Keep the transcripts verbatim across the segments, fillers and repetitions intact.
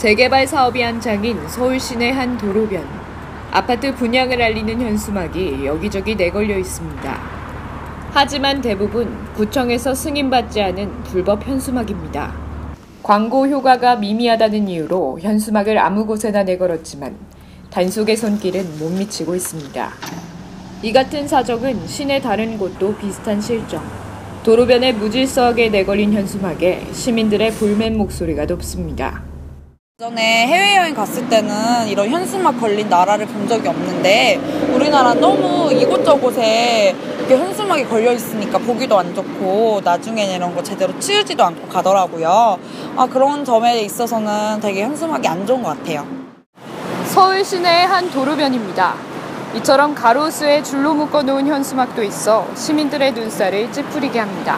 재개발 사업이 한창인 서울 시내 한 도로변. 아파트 분양을 알리는 현수막이 여기저기 내걸려 있습니다. 하지만 대부분 구청에서 승인받지 않은 불법 현수막입니다. 광고 효과가 미미하다는 이유로 현수막을 아무 곳에나 내걸었지만 단속의 손길은 못 미치고 있습니다. 이 같은 사정은 시내 다른 곳도 비슷한 실정. 도로변에 무질서하게 내걸린 현수막에 시민들의 불만 목소리가 높습니다. 전에 해외여행 갔을 때는 이런 현수막 걸린 나라를 본 적이 없는데 우리나라 너무 이곳저곳에 이렇게 현수막이 걸려 있으니까 보기도 안 좋고 나중에는 이런 거 제대로 치우지도 않고 가더라고요. 아, 그런 점에 있어서는 되게 현수막이 안 좋은 것 같아요. 서울 시내의 한 도로변입니다. 이처럼 가로수에 줄로 묶어놓은 현수막도 있어 시민들의 눈살을 찌푸리게 합니다.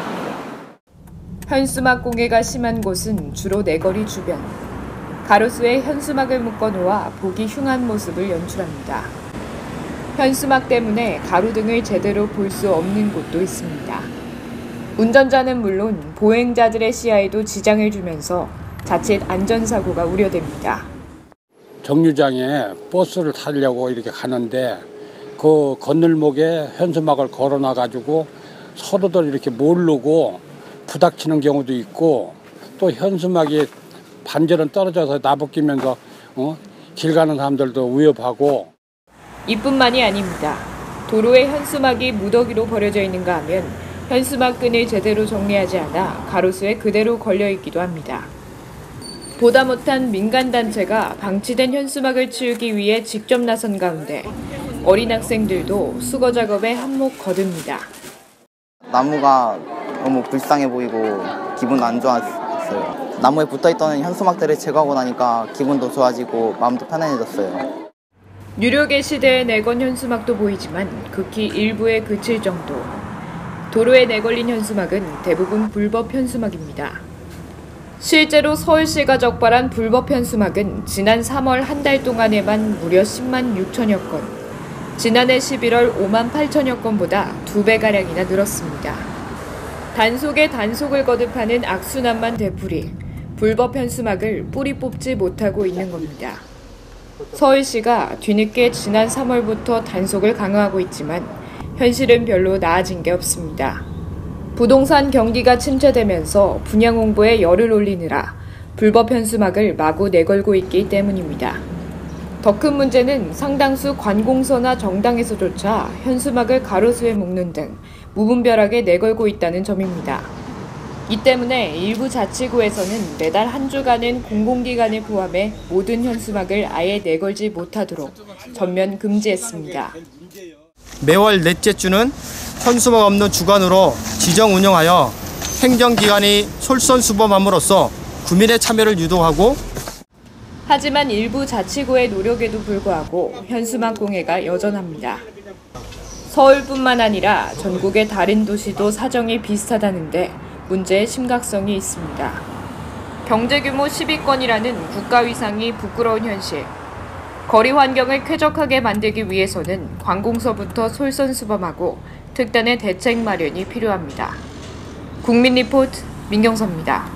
현수막 공해가 심한 곳은 주로 내거리 주변. 가로수에 현수막을 묶어놓아 보기 흉한 모습을 연출합니다. 현수막 때문에 가로등을 제대로 볼 수 없는 곳도 있습니다. 운전자는 물론 보행자들의 시야에도 지장을 주면서 자칫 안전사고가 우려됩니다. 정류장에 버스를 타려고 이렇게 가는데 그 건널목에 현수막을 걸어놔가지고 서로들 이렇게 모르고 부닥치는 경우도 있고 또 현수막이 반절은 떨어져서 나부끼면서 어? 길 가는 사람들도 위협하고. 이뿐만이 아닙니다. 도로에 현수막이 무더기로 버려져 있는가 하면 현수막 끈을 제대로 정리하지 않아 가로수에 그대로 걸려 있기도 합니다. 보다 못한 민간단체가 방치된 현수막을 치우기 위해 직접 나선 가운데 어린 학생들도 수거 작업에 한몫 거둡니다. 나무가 너무 불쌍해 보이고 기분 안 좋았어요. 나무에 붙어있던 현수막들을 제거하고 나니까 기분도 좋아지고 마음도 편안해졌어요. 유력의 시대에 내건 현수막도 보이지만 극히 일부에 그칠 정도. 도로에 내걸린 현수막은 대부분 불법 현수막입니다. 실제로 서울시가 적발한 불법 현수막은 지난 삼월 한 달 동안에만 무려 십만 육천여 건, 지난해 십일월 오만 팔천여 건보다 두 배가량이나 늘었습니다. 단속에 단속을 거듭하는 악순환만 되풀이, 불법 현수막을 뿌리 뽑지 못하고 있는 겁니다. 서울시가 뒤늦게 지난 삼월부터 단속을 강화하고 있지만 현실은 별로 나아진 게 없습니다. 부동산 경기가 침체되면서 분양 홍보에 열을 올리느라 불법 현수막을 마구 내걸고 있기 때문입니다. 더 큰 문제는 상당수 관공서나 정당에서조차 현수막을 가로수에 묶는 등 무분별하게 내걸고 있다는 점입니다. 이 때문에 일부 자치구에서는 매달 한 주간은 공공기관을 포함해 모든 현수막을 아예 내걸지 못하도록 전면 금지했습니다. 매월 넷째 주는 현수막 없는 주간으로 지정 운영하여 행정기관이 솔선수범함으로써 구민의 참여를 유도하고. 하지만 일부 자치구의 노력에도 불구하고 현수막 공해가 여전합니다. 서울뿐만 아니라 전국의 다른 도시도 사정이 비슷하다는데 문제의 심각성이 있습니다. 경제규모 십위권이라는 국가위상이 부끄러운 현실. 거리 환경을 쾌적하게 만들기 위해서는 관공서부터 솔선수범하고 특단의 대책 마련이 필요합니다. 국민리포트 민경서입니다.